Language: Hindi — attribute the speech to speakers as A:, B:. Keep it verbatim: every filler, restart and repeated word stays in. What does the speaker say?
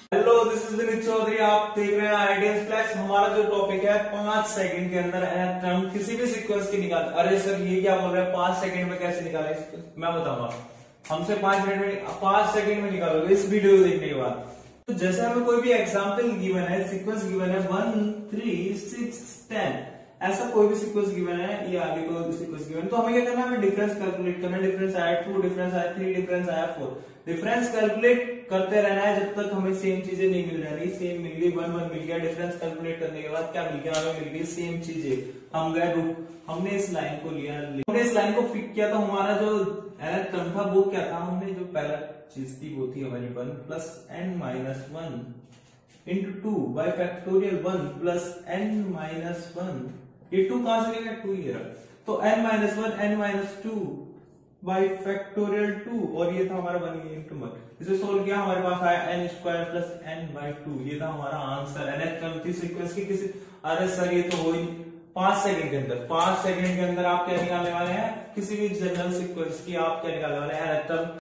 A: Hello, this is Vineet Chaudhary. आप देख रहे हैं आइडियस फ्लैश। हमारा जो टॉपिक है पांच सेकंड के अंदर हम किसी भी सीक्वेंस की निकाल। अरे सर ये क्या बोल रहे हैं, पांच सेकंड में कैसे निकाले? मैं बताऊंगा। हमसे पांच मिनट में पांच सेकंड में निकालोगे इस वीडियो को देखने के बाद। तो जैसे हमें कोई भी एग्जाम्पल गिवन है, सीक्वेंस गिवन है वन थ्री सिक्स टेन, ऐसा कोई भी सीक्वेंस गिवन है या आगे कोई सीक्वेंस गिवन है, तो हमें क्या करना है? हमें डिफरेंस कैलकुलेट करना है। डिफरेंस आया टू, डिफरेंस आया थ्री, डिफरेंस आया फोर। डिफरेंस कैलकुलेट करते रहना है जब तक हमें सेम चीजें नहीं मिल रही। सेम मिल गई, वन वन मिल गया। डिफरेंस कैलकुलेट करने के बाद क्या मिल गया? हमें मिल गई सेम चीजें। हम गए रूट, हमने इस लाइन को लिया, हमने इस लाइन को पिक किया, तो हमारा जो एरर टर्म था वो क्या था? हमने जो पहला चीज थी वो थी हमारी one plus N minus one into two by factorial one plus N minus one. ये टू कहां से लेगा? टू ये रहा। तो n minus one N minus two by factorial two, और ये था हमारा वन इंटू वन। इसे सोल्व किया, हमारे पास आया N square plus N by two. ये था हमारा आंसर। एनथ टर्म थी सीक्वेंस की किसी। अरे सर ये तो हो ही पांच सेकंड के अंदर। पांच सेकंड के अंदर आप क्या निकालने वाले हैं? किसी भी जनरल सीक्वेंस की आप क्या निकालने वाले हैं? Nth term.